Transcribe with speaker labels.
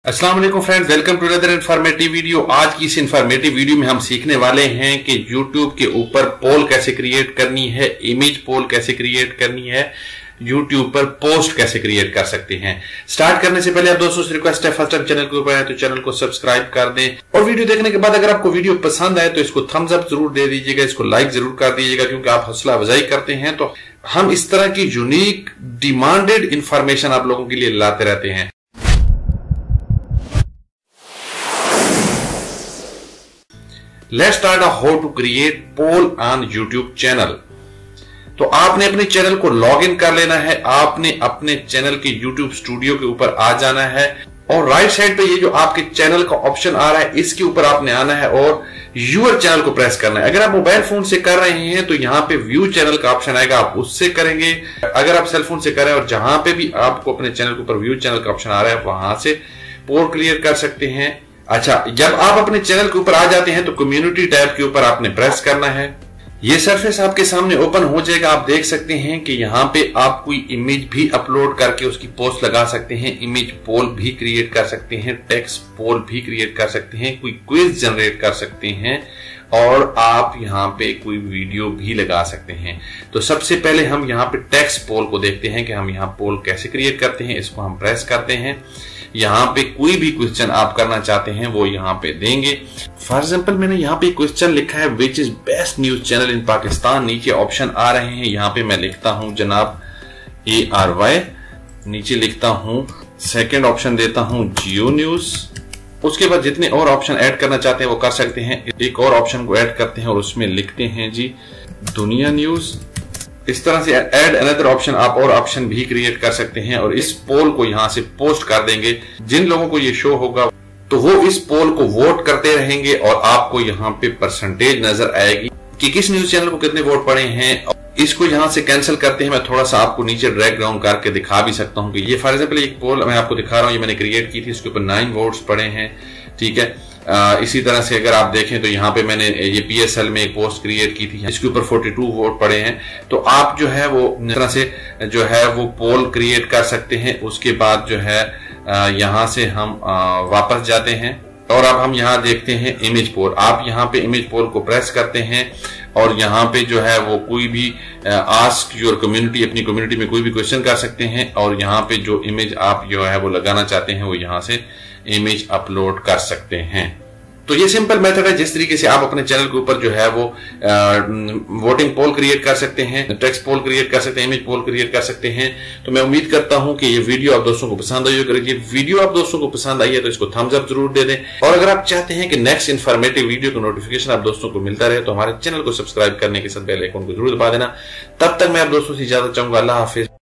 Speaker 1: अस्सलाम वालेकुम friends, welcome to another informative video. आज की इस इन्फॉर्मेटिव वीडियो में हम सीखने वाले हैं कि YouTube के ऊपर पोल कैसे क्रिएट करनी है, इमेज पोल कैसे क्रिएट करनी है, YouTube पर पोस्ट कैसे क्रिएट कर सकते हैं। स्टार्ट करने से पहले आप दोस्तों से रिक्वेस्ट है, फर्स्ट टाइम चैनल के ऊपर है तो चैनल को सब्सक्राइब कर दें और वीडियो देखने के बाद अगर आपको वीडियो पसंद आए तो इसको थम्स अप जरूर दे दीजिएगा, इसको लाइक जरूर कर दीजिएगा क्योंकि आप हौसला अफजाई करते हैं तो हम इस तरह की यूनिक डिमांडेड इंफॉर्मेशन आप लोगों के लिए लाते रहते हैं। Let's start how to create poll on YouTube channel। तो आपने अपने चैनल को लॉग इन कर लेना है, आपने अपने चैनल के YouTube स्टूडियो के ऊपर आ जाना है और राइट साइड पे ये जो आपके चैनल का ऑप्शन आ रहा है इसके ऊपर आपने आना है और यूर चैनल को प्रेस करना है। अगर आप मोबाइल फोन से कर रहे हैं तो यहाँ पे व्यू चैनल का ऑप्शन आएगा, आप उससे करेंगे। अगर आप सेलफोन से कर रहे हैं और जहां पे भी आपको अपने चैनल के ऊपर व्यू चैनल का ऑप्शन आ रहा है वहां से पोल क्लियर कर सकते हैं। अच्छा, जब आप अपने चैनल के ऊपर आ जाते हैं तो कम्युनिटी टैब के ऊपर आपने प्रेस करना है। ये सरफेस आपके सामने ओपन हो जाएगा। आप देख सकते हैं कि यहाँ पे आप कोई इमेज भी अपलोड करके उसकी पोस्ट लगा सकते हैं, इमेज पोल भी क्रिएट कर सकते हैं, टेक्स्ट पोल भी क्रिएट कर सकते हैं, कोई क्विज जनरेट कर सकते हैं और आप यहाँ पे कोई वीडियो भी लगा सकते हैं। तो सबसे पहले हम यहाँ पे टेक्स्ट पोल को देखते हैं कि हम यहाँ पोल कैसे क्रिएट करते हैं। इसको हम प्रेस करते हैं, यहाँ पे कोई भी क्वेश्चन आप करना चाहते हैं वो यहाँ पे देंगे। फॉर एग्जाम्पल मैंने यहाँ पे क्वेश्चन लिखा है which is best news channel in Pakistan. नीचे ऑप्शन आ रहे हैं, यहाँ पे मैं लिखता हूं जनाब ARY, नीचे लिखता हूं सेकंड ऑप्शन देता हूं जियो न्यूज। उसके बाद जितने और ऑप्शन ऐड करना चाहते हैं वो कर सकते हैं। एक और ऑप्शन को ऐड करते हैं और उसमें लिखते हैं जी दुनिया न्यूज। इस तरह से ऐड अनदर ऑप्शन आप और ऑप्शन भी क्रिएट कर सकते हैं और इस पोल को यहां से पोस्ट कर देंगे। जिन लोगों को ये शो होगा तो वो इस पोल को वोट करते रहेंगे और आपको यहाँ पे परसेंटेज नजर आएगी कि किस न्यूज चैनल को कितने वोट पड़े हैं। इसको यहां से कैंसिल करते हैं। मैं थोड़ा सा आपको नीचे ड्रैग डाउन करके दिखा भी सकता हूं कि ये फॉर एग्जाम्पल एक पोल मैं आपको दिखा रहा हूं, ये मैंने क्रिएट की थी, इसके ऊपर 9 वोट्स पड़े हैं। ठीक है, इसी तरह से अगर आप देखें तो यहाँ पे मैंने ये PSL में एक पोस्ट क्रिएट की थी, इसके ऊपर 42 वोट पड़े हैं। तो आप जो है वो इस तरह से जो है वो पोल क्रिएट कर सकते हैं। उसके बाद जो है यहाँ से हम वापस जाते हैं और अब हम यहाँ देखते हैं इमेज पोल। आप यहाँ पे इमेज पोल को प्रेस करते हैं और यहाँ पे जो है वो कोई भी आस्क योर कम्युनिटी, अपनी कम्युनिटी में कोई भी क्वेश्चन कर सकते हैं और यहाँ पे जो इमेज आप जो है वो लगाना चाहते हैं वो यहाँ से इमेज अपलोड कर सकते हैं। तो ये सिंपल मेथड है जिस तरीके से आप अपने चैनल के ऊपर जो है वो वोटिंग पोल क्रिएट कर सकते हैं, टेक्स्ट पोल क्रिएट कर सकते हैं, इमेज पोल क्रिएट कर सकते हैं। तो मैं उम्मीद करता हूं कि ये वीडियो आप दोस्तों को पसंद आई होगी। ये वीडियो आप दोस्तों को पसंद आई है तो इसको थम्स अप जरूर दे दें और अगर आप चाहते हैं कि नेक्स्ट इन्फॉर्मेटिव वीडियो का नोटिफिकेशन आप दोस्तों को मिलता रहे तो हमारे चैनल को सब्सक्राइब करने के साथ बेल आइकन को जरूर दबा देना। तब तक मैं आप दोस्तों से इजाजत चाहूंगा। अल्लाह हाफिज।